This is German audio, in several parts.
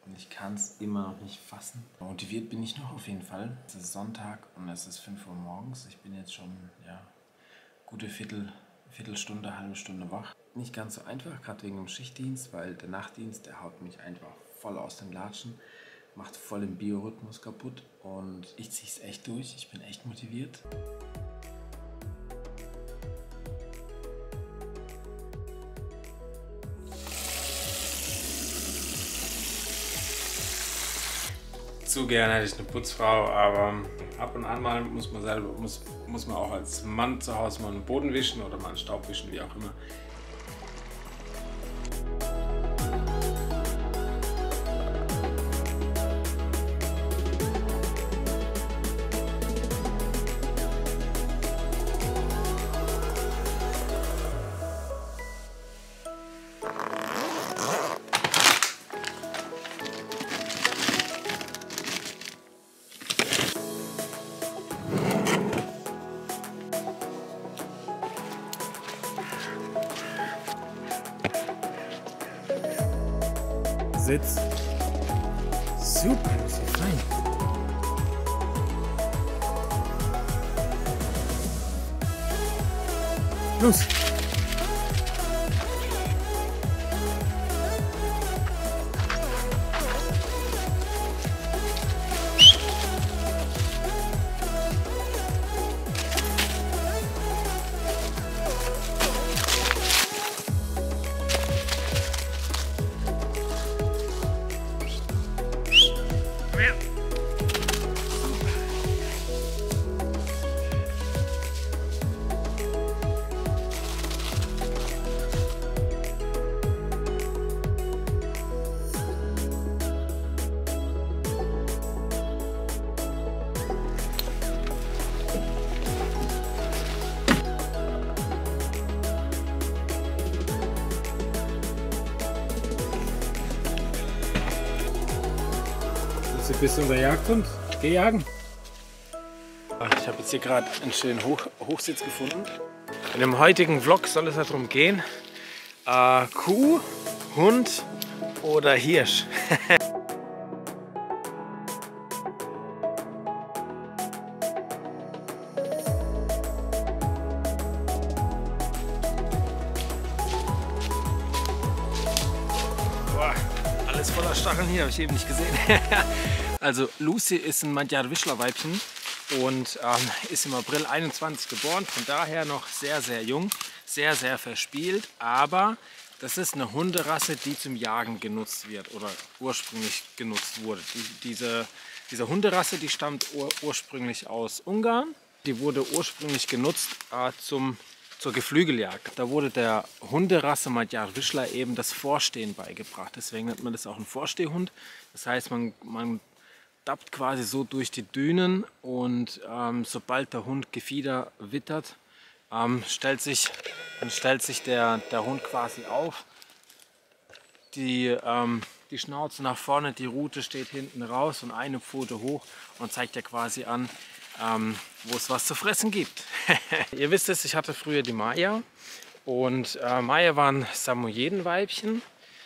Und ich kann es immer noch nicht fassen. Motiviert bin ich noch auf jeden Fall. Es ist Sonntag und es ist 5 Uhr morgens. Ich bin jetzt schon gute Viertelstunde, halbe Stunde wach. Nicht ganz so einfach, gerade wegen dem Schichtdienst, weil der Nachtdienst, der haut mich einfach voll aus den Latschen, macht voll den Biorhythmus kaputt und ich ziehe es echt durch. Ich bin echt motiviert. Zu gerne hätte ich eine Putzfrau, aber ab und an mal muss man auch als Mann zu Hause mal einen Boden wischen oder mal einen Staub wischen, wie auch immer. Sitz. Super, ist ja fein. Los! Bist du unser Jagdhund? Geh jagen. Ich habe jetzt hier gerade einen schönen Hochsitz gefunden. In dem heutigen Vlog soll es darum gehen, Kuh, Hund oder Hirsch. Boah, alles voller Stacheln hier, habe ich eben nicht gesehen. Also Lucy ist ein Magyar-Wischler-Weibchen und ist im April 21 geboren, von daher noch sehr, sehr jung, sehr, sehr verspielt, aber das ist eine Hunderasse, die zum Jagen genutzt wird oder ursprünglich genutzt wurde. Diese Hunderasse, die stammt ursprünglich aus Ungarn, die wurde ursprünglich genutzt zur Geflügeljagd. Da wurde der Hunderasse Magyar-Wischler eben das Vorstehen beigebracht, deswegen nennt man das auch einen Vorstehhund. Das heißt, man tappt quasi so durch die Dünen und sobald der Hund Gefieder wittert, stellt sich der Hund quasi auf, die Schnauze nach vorne, die Rute steht hinten raus und eine Pfote hoch und zeigt ja quasi an, wo es was zu fressen gibt. Ihr wisst es, ich hatte früher die Maya und Maya waren Samoyedenweibchen.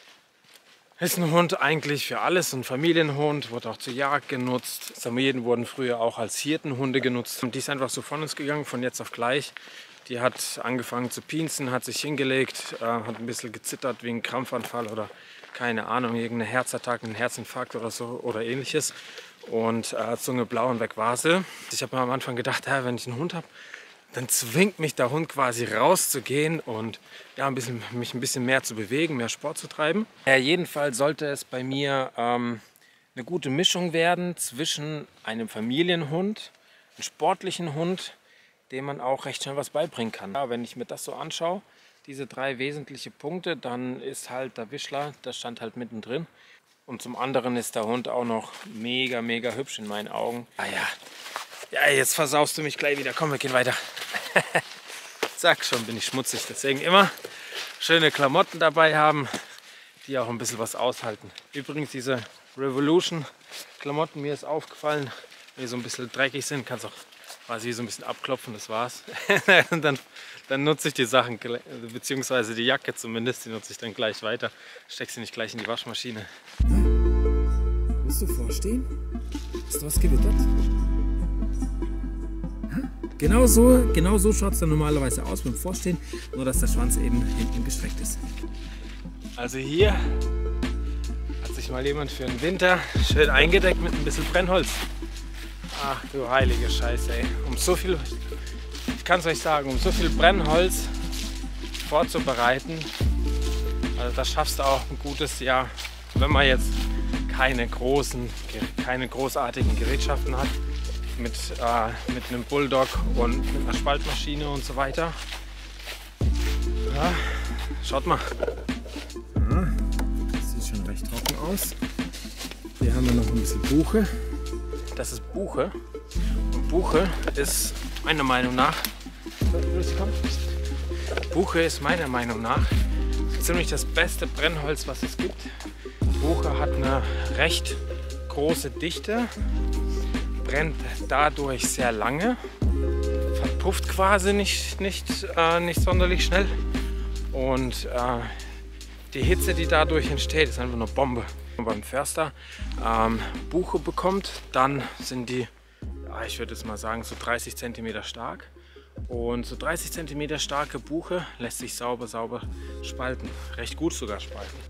Ist ein Hund eigentlich für alles, ein Familienhund, wurde auch zur Jagd genutzt. Samoyeden wurden früher auch als Hirtenhunde genutzt. Und die ist einfach so von uns gegangen, von jetzt auf gleich. Die hat angefangen zu pinsen, hat sich hingelegt, hat ein bisschen gezittert wegen Krampfanfall oder keine Ahnung, irgendeine Herzattacke, einen Herzinfarkt oder so oder ähnliches. Und Zunge blau und weg war sie. Ich habe mir am Anfang gedacht, wenn ich einen Hund habe, dann zwingt mich der Hund quasi rauszugehen und ja, mich ein bisschen mehr zu bewegen, mehr Sport zu treiben. Ja, jedenfalls sollte es bei mir eine gute Mischung werden zwischen einem Familienhund, einem sportlichen Hund, dem man auch recht schnell was beibringen kann. Ja, wenn ich mir das so anschaue, diese 3 wesentliche Punkte, dann ist halt der Wischler, der stand halt mittendrin. Und zum anderen ist der Hund auch noch mega, mega hübsch in meinen Augen. Ja, jetzt versaust du mich gleich wieder. Komm, wir gehen weiter. Zack, schon bin ich schmutzig. Deswegen immer schöne Klamotten dabei haben, die auch ein bisschen was aushalten. Übrigens diese Revolution Klamotten, mir ist aufgefallen, wenn die so ein bisschen dreckig sind, kannst du auch quasi so ein bisschen abklopfen, das war's. Und dann nutze ich die Sachen, beziehungsweise die Jacke zumindest, die nutze ich dann gleich weiter. Steck sie nicht gleich in die Waschmaschine. Siehst du vorstehen? Hast du was gewittert? Genau so schaut es dann normalerweise aus beim Vorstehen, nur dass der Schwanz eben hinten gestreckt ist. Also hier hat sich mal jemand für den Winter schön eingedeckt mit ein bisschen Brennholz. Ach du heilige Scheiße, ey. Ich kann es euch sagen, um so viel Brennholz vorzubereiten, also das schaffst du auch ein gutes Jahr, wenn man jetzt keine großartigen Gerätschaften hat, mit einem Bulldog und mit einer Spaltmaschine und so weiter. Ja, schaut mal. Ja, das sieht schon recht trocken aus. Hier haben wir noch ein bisschen Buche. Das ist Buche. Und Buche ist meiner Meinung nach ziemlich das beste Brennholz, was es gibt. Buche hat eine recht große Dichte, brennt dadurch sehr lange, verpufft quasi nicht sonderlich schnell und die Hitze, die dadurch entsteht, ist einfach eine Bombe. Wenn man beim Förster Buche bekommt, dann sind die, ich würde jetzt mal sagen, so 30 cm stark. Und so 30 cm starke Buche lässt sich sauber spalten. Recht gut sogar spalten.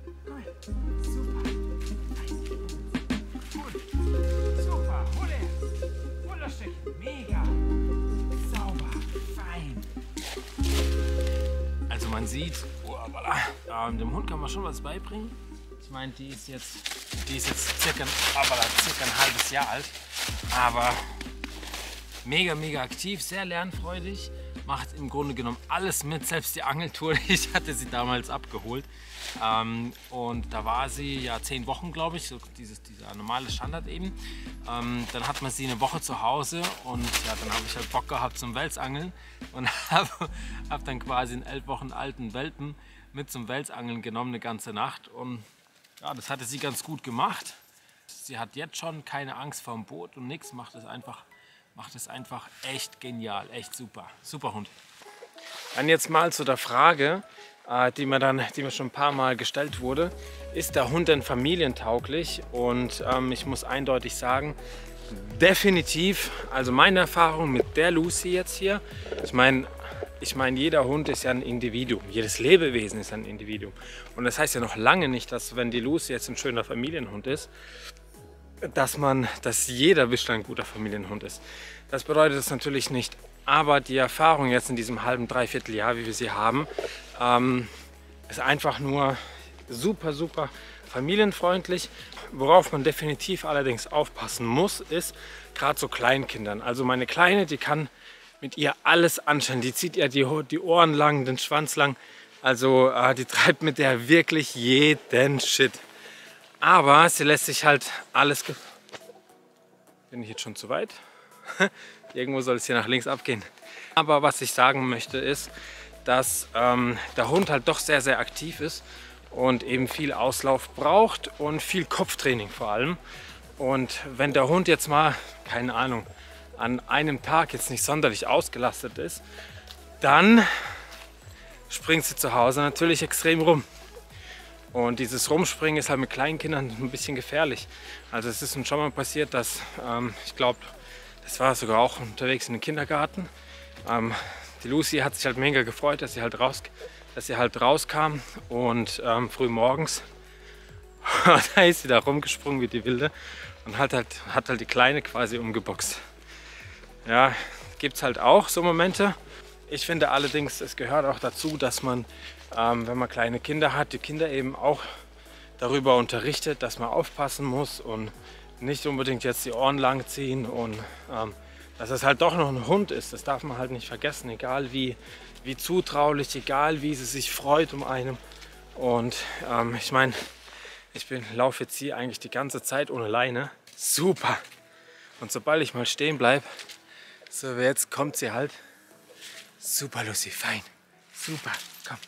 Super, wunderschön, mega, sauber, fein. Also man sieht, dem Hund kann man schon was beibringen. Ich meine, die ist jetzt circa ein halbes Jahr alt, aber mega aktiv, sehr lernfreudig, macht im Grunde genommen alles mit, selbst die Angeltour. Ich hatte sie damals abgeholt und da war sie ja 10 Wochen, glaube ich, so dieser normale Standard eben. Dann hat man sie eine Woche zu Hause und ja, dann habe ich halt Bock gehabt zum Welsangeln und habe dann quasi einen 11 Wochen alten Welpen mit zum Welsangeln genommen, eine ganze Nacht, und ja, das hatte sie ganz gut gemacht. Sie hat jetzt schon keine Angst vor dem Boot und nichts, macht es einfach echt genial, echt super Hund. Dann jetzt mal zu der Frage, die mir schon ein paar Mal gestellt wurde: Ist der Hund denn familientauglich? Und ich muss eindeutig sagen, definitiv. Also meine Erfahrung mit der Lucy jetzt hier, ich meine, jeder Hund ist ja ein Individuum, jedes Lebewesen ist ein Individuum. Und das heißt ja noch lange nicht, dass, wenn die Lucy jetzt ein schöner Familienhund ist, dass jeder Wischler ein guter Familienhund ist. Das bedeutet es natürlich nicht. Aber die Erfahrung jetzt in diesem halben, dreiviertel Jahr, wie wir sie haben, ist einfach nur super familienfreundlich. Worauf man definitiv allerdings aufpassen muss, ist gerade so Kleinkindern. Also meine Kleine, die kann mit ihr alles anstellen. Die zieht ihr die Ohren lang, den Schwanz lang. Also die treibt mit der wirklich jeden Shit. Aber sie lässt sich halt alles... Bin ich jetzt schon zu weit? Irgendwo soll es hier nach links abgehen. Aber was ich sagen möchte ist, dass der Hund halt doch sehr aktiv ist und eben viel Auslauf braucht und viel Kopftraining vor allem. Und wenn der Hund jetzt mal, keine Ahnung, an einem Tag jetzt nicht sonderlich ausgelastet ist, dann springt sie zu Hause natürlich extrem rum. Und dieses Rumspringen ist halt mit kleinen Kindern ein bisschen gefährlich. Also es ist uns schon mal passiert, dass, ich glaube, das war sogar auch unterwegs in den Kindergarten. Die Lucy hat sich halt mega gefreut, dass sie halt rauskam, und früh morgens da ist sie da rumgesprungen wie die Wilde und hat halt die Kleine quasi umgeboxt. Ja, gibt es halt auch so Momente. Ich finde allerdings, es gehört auch dazu, dass man, wenn man kleine Kinder hat, die Kinder eben auch darüber unterrichtet, dass man aufpassen muss und nicht unbedingt jetzt die Ohren lang ziehen, und dass es halt doch noch ein Hund ist. Das darf man halt nicht vergessen, egal wie zutraulich, egal wie sie sich freut um einen. Und ich meine, laufe jetzt hier eigentlich die ganze Zeit ohne Leine. Super! Und sobald ich mal stehen bleibe, so wie jetzt, kommt sie halt. Super, Lucy, fein. Super, komm.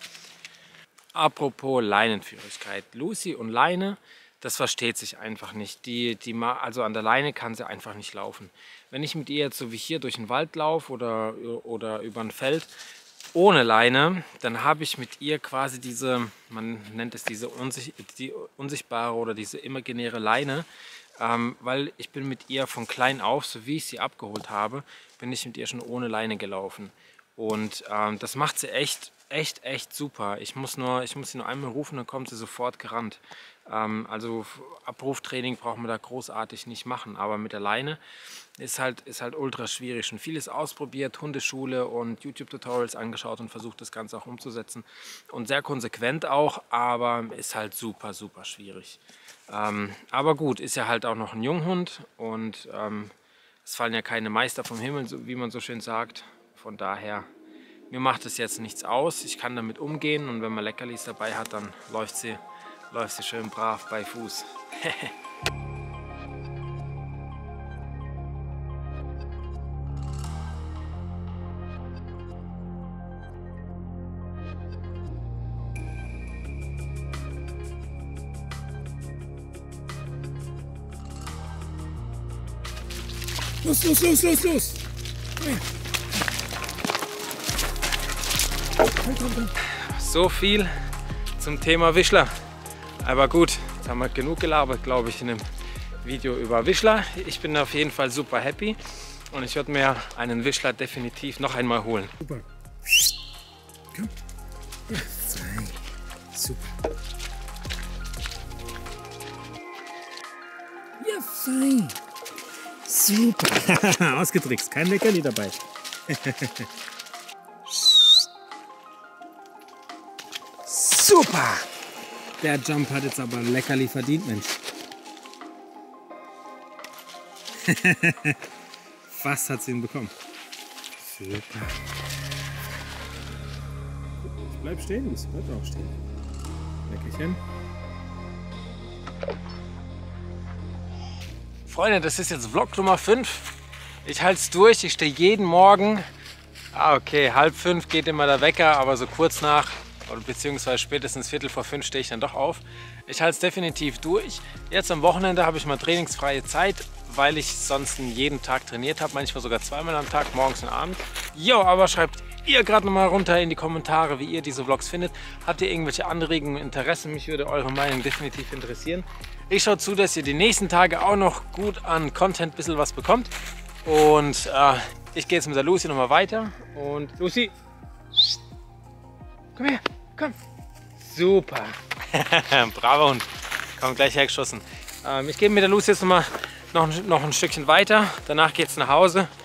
Apropos Leinenführigkeit. Lucy und Leine, das versteht sich einfach nicht. Also an der Leine kann sie einfach nicht laufen. Wenn ich mit ihr jetzt so wie hier durch den Wald laufe oder über ein Feld, ohne Leine, dann habe ich mit ihr quasi diese, man nennt es die unsichtbare oder diese imaginäre Leine, weil ich bin mit ihr von klein auf, so wie ich sie abgeholt habe, bin ich mit ihr schon ohne Leine gelaufen. Und das macht sie echt super. Ich muss sie nur einmal rufen, dann kommt sie sofort gerannt. Also Abruftraining braucht man da großartig nicht machen, aber mit der Leine ist halt ultra schwierig. Schon vieles ausprobiert, Hundeschule und YouTube-Tutorials angeschaut und versucht das Ganze auch umzusetzen. Und sehr konsequent auch, aber ist halt super schwierig. Aber gut, ist ja halt auch noch ein Junghund und es fallen ja keine Meister vom Himmel, wie man so schön sagt. Von daher, mir macht es jetzt nichts aus. Ich kann damit umgehen und wenn man Leckerlis dabei hat, dann läuft sie schön brav bei Fuß. Los! Komm. So viel zum Thema Wischler. Aber gut, jetzt haben wir genug gelabert, glaube ich, in dem Video über Wischler. Ich bin auf jeden Fall super happy und ich werde mir einen Wischler definitiv noch einmal holen. Super. Komm. Ja, fein. Super. Ja, fein. Super. Ausgetrickst. Kein Leckerli dabei. Super. Der Jump hat jetzt aber ein Leckerli verdient, Mensch. Fast hat sie ihn bekommen. Super. Bleib stehen, bleib auch stehen. Leckerchen. Freunde, das ist jetzt Vlog Nummer 5. Ich halte es durch, ich stehe jeden Morgen. Okay, 4:30 geht immer der Wecker, aber so kurz nach, oder beziehungsweise spätestens 4:45 stehe ich dann doch auf. Ich halte es definitiv durch. Jetzt am Wochenende habe ich mal trainingsfreie Zeit, weil ich sonst jeden Tag trainiert habe, manchmal sogar zweimal am Tag, morgens und abends. Jo, aber schreibt ihr gerade noch mal runter in die Kommentare, wie ihr diese Vlogs findet. Habt ihr irgendwelche Anregungen, Interessen? Mich würde eure Meinung definitiv interessieren. Ich schaue zu, dass ihr die nächsten Tage auch noch gut an Content ein bisschen was bekommt. Und ich gehe jetzt mit der Lucy noch mal weiter. Und Lucy, komm her, komm. Super. Braver Hund. Komm, gleich hergeschossen. Ich gehe mit der Lucy jetzt noch ein Stückchen weiter. Danach geht es nach Hause.